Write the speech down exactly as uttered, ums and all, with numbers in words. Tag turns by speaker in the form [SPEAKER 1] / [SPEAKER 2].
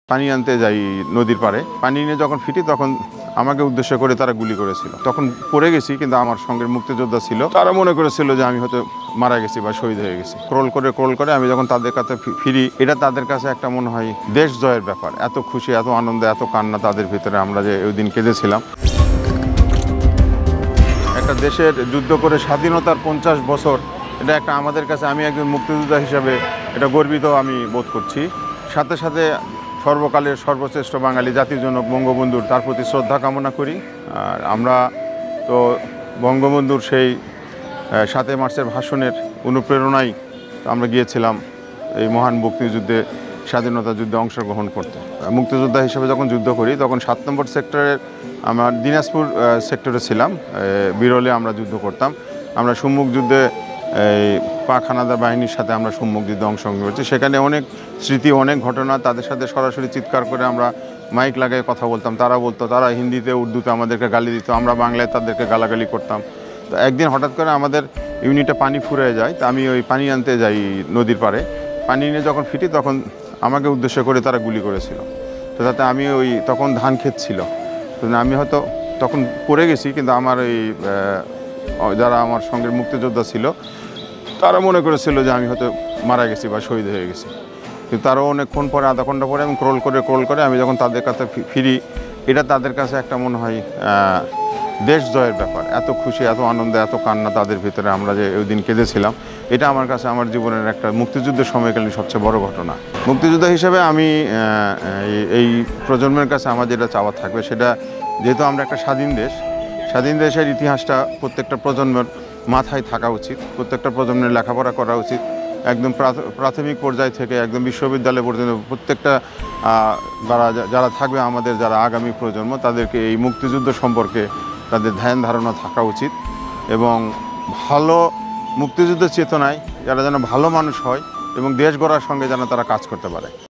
[SPEAKER 1] পানি আনতে যাই নদীর পাড়ে। পানি নিয়ে যখন ফিটি তখন আমাকে উদ্দেশ্য করে তারা গুলি করেছিল। তখন পড়ে গেছি, কিন্তু আমার সঙ্গে মুক্তিযোদ্ধা ছিল, তারা মনে করেছিল যে আমি হয়তো মারা গেছি বা শহীদ হয়ে গেছি। ক্রোল করে ক্রোল করে আমি যখন তাদের কাছে ফিরি, এটা তাদের কাছে একটা মনে হয় দেশ জয়ের ব্যাপার। এত খুশি, এত আনন্দ, এত কান্না তাদের ভিতরে, আমরা যে ওই দিন কেঁদেছিলাম। একটা দেশের যুদ্ধ করে স্বাধীনতার পঞ্চাশ বছর, এটা একটা আমাদের কাছে, আমি একজন মুক্তিযোদ্ধা হিসাবে এটা গর্বিত আমি বোধ করছি। সাথে সাথে সর্বকালের সর্বশ্রেষ্ঠ বাঙালি জাতির জনক বঙ্গবন্ধুর, তার প্রতি শ্রদ্ধা কামনা করি। আর আমরা তো বঙ্গবন্ধুর সেই সাতই মার্চের ভাষণের অনুপ্রেরণায় আমরা গিয়েছিলাম এই মহান মুক্তিযুদ্ধে, স্বাধীনতা যুদ্ধে অংশগ্রহণ করতে। মুক্তিযোদ্ধা হিসেবে যখন যুদ্ধ করি তখন সাত নম্বর সেক্টরের, আমার দিনাজপুর সেক্টরে ছিলাম, বিরলে আমরা যুদ্ধ করতাম। আমরা সম্মুখ যুদ্ধে এই পাক হানাদার বাহিনীর সাথে আমরা সম্মুখ যুদ্ধে অংশগ্রহণ করছি। সেখানে অনেক স্মৃতি, অনেক ঘটনা, তাদের সাথে সরাসরি চিৎকার করে আমরা মাইক লাগায় কথা বলতাম। তারা বলতো, তারা হিন্দিতে উর্দুতে আমাদেরকে গালি দিত, আমরা বাংলায় তাদেরকে গালাগালি করতাম। তো একদিন হঠাৎ করে আমাদের ইউনিটে পানি ফুরিয়ে যায়, তো আমি ওই পানি আনতে যাই নদীর পাড়ে। পানি নিয়ে যখন ফিটি তখন আমাকে উদ্দেশ্য করে তারা গুলি করেছিল। তো তাতে আমি ওই তখন ধান ক্ষেত ছিল, তো আমি হয়তো তখন পড়ে গেছি, কিন্তু আমার ওই যারা আমার সঙ্গে মুক্তিযোদ্ধা ছিল তারা মনে করেছিল যে আমি হয়তো মারা গেছি বা শহীদ হয়ে গেছি। কিন্তু তারও অনেকক্ষণ পরে, আধা ঘন্টা পরে আমি ক্রোল করে ক্রোল করে আমি যখন তাদের কাছে ফিরি, এটা তাদের কাছে একটা মনে হয় দেশ জয়ের ব্যাপার। এত খুশি, এত আনন্দ, এত কান্না তাদের ভিতরে, আমরা যে ওই দিন কেঁদেছিলাম, এটা আমার কাছে আমার জীবনের একটা মুক্তিযুদ্ধের সময়কালীন সবচেয়ে বড় ঘটনা। মুক্তিযোদ্ধা হিসেবে আমি এই প্রজন্মের কাছে আমার যেটা চাওয়া থাকবে, সেটা যেহেতু আমরা একটা স্বাধীন দেশ, স্বাধীন দেশের ইতিহাসটা প্রত্যেকটা প্রজন্মের মাথায় থাকা উচিত, প্রত্যেকটা প্রজন্মের লেখাপড়া করা উচিত। একদম প্রাথমিক পর্যায় থেকে একদম বিশ্ববিদ্যালয় পর্যন্ত প্রত্যেকটা যারা যারা থাকবে আমাদের, যারা আগামী প্রজন্ম, তাদেরকে এই মুক্তিযুদ্ধ সম্পর্কে তাদের ধ্যান ধারণা থাকা উচিত। এবং ভালো মুক্তিযুদ্ধের চেতনায় যারা যেন ভালো মানুষ হয় এবং দেশ গড়ার সঙ্গে যেন তারা কাজ করতে পারে।